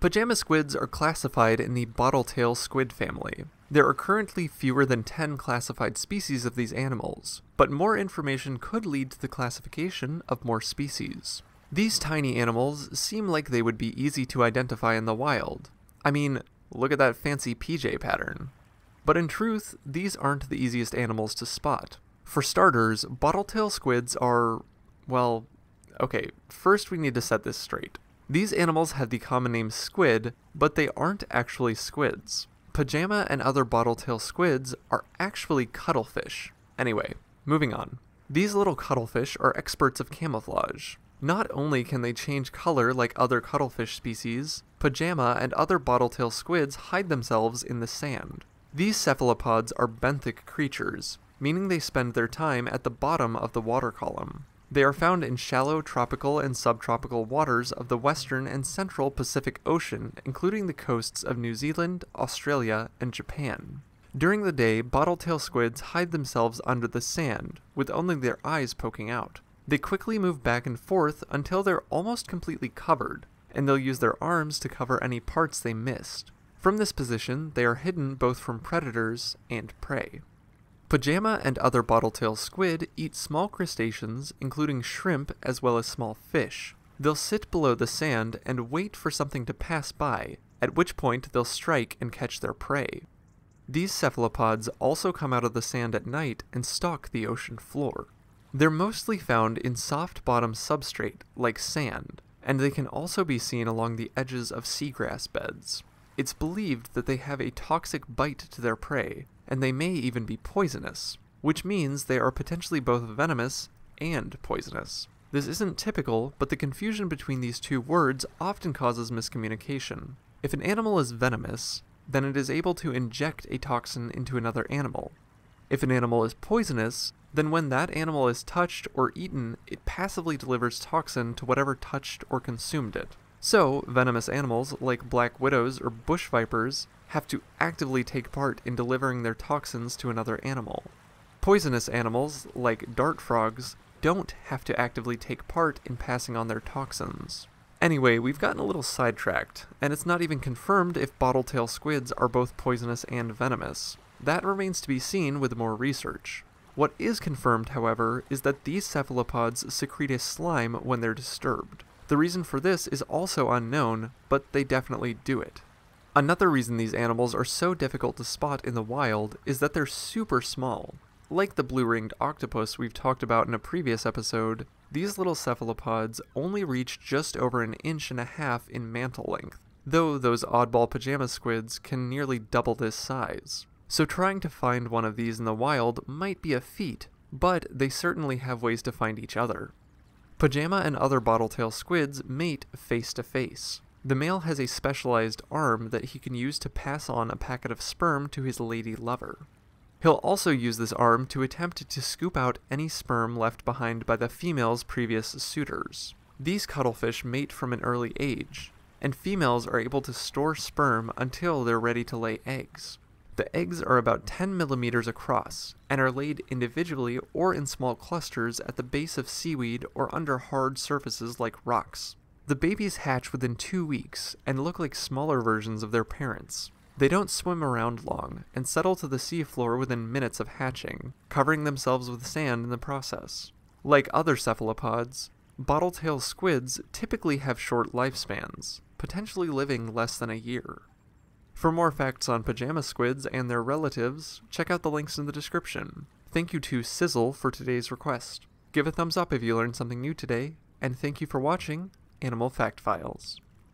Pajama squids are classified in the bottletail squid family. There are currently fewer than 10 classified species of these animals, but more information could lead to the classification of more species. These tiny animals seem like they would be easy to identify in the wild. I mean, look at that fancy PJ pattern. But in truth, these aren't the easiest animals to spot. For starters, bottletail squids are, well, okay, first we need to set this straight. These animals have the common name squid, but they aren't actually squids. Pajama and other bottletail squids are actually cuttlefish. Anyway, moving on. These little cuttlefish are experts of camouflage. Not only can they change color like other cuttlefish species, Pajama and other bottletail squids hide themselves in the sand. These cephalopods are benthic creatures, meaning they spend their time at the bottom of the water column. They are found in shallow tropical and subtropical waters of the western and central Pacific Ocean, including the coasts of New Zealand, Australia, and Japan. During the day, bottletail squids hide themselves under the sand, with only their eyes poking out. They quickly move back and forth until they're almost completely covered, and they'll use their arms to cover any parts they missed. From this position, they are hidden both from predators and prey. Pajama and other bottletail squid eat small crustaceans, including shrimp as well as small fish. They'll sit below the sand and wait for something to pass by, at which point they'll strike and catch their prey. These cephalopods also come out of the sand at night and stalk the ocean floor. They're mostly found in soft-bottom substrate, like sand, and they can also be seen along the edges of seagrass beds. It's believed that they have a toxic bite to their prey, and they may even be poisonous, which means they are potentially both venomous and poisonous. This isn't typical, but the confusion between these two words often causes miscommunication. If an animal is venomous, then it is able to inject a toxin into another animal. If an animal is poisonous, then when that animal is touched or eaten, it passively delivers toxin to whatever touched or consumed it. So, venomous animals, like black widows or bush vipers, have to actively take part in delivering their toxins to another animal. Poisonous animals, like dart frogs, don't have to actively take part in passing on their toxins. Anyway, we've gotten a little sidetracked, and it's not even confirmed if bottletail squids are both poisonous and venomous. That remains to be seen with more research. What is confirmed, however, is that these cephalopods secrete a slime when they're disturbed. The reason for this is also unknown, but they definitely do it. Another reason these animals are so difficult to spot in the wild is that they're super small. Like the blue-ringed octopus we've talked about in a previous episode, these little cephalopods only reach just over 1.5 inches in mantle length, though those oddball pajama squids can nearly double this size. So trying to find one of these in the wild might be a feat, but they certainly have ways to find each other. Pajama and other bottletail squids mate face to face. The male has a specialized arm that he can use to pass on a packet of sperm to his lady lover. He'll also use this arm to attempt to scoop out any sperm left behind by the female's previous suitors. These cuttlefish mate from an early age, and females are able to store sperm until they're ready to lay eggs. The eggs are about 10 millimeters across, and are laid individually or in small clusters at the base of seaweed or under hard surfaces like rocks. The babies hatch within 2 weeks, and look like smaller versions of their parents. They don't swim around long, and settle to the seafloor within minutes of hatching, covering themselves with sand in the process. Like other cephalopods, bottletail squids typically have short lifespans, potentially living less than a year. For more facts on pajama squids and their relatives, check out the links in the description. Thank you to Sizzle for today's request. Give a thumbs up if you learned something new today, and thank you for watching Animal Fact Files.